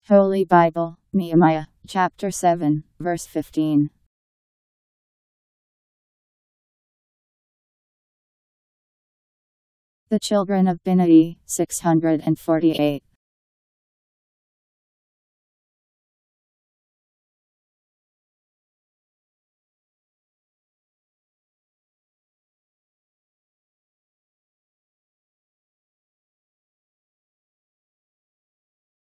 Holy Bible, Nehemiah, Chapter 7, verse 15. The children of Binnui, 648.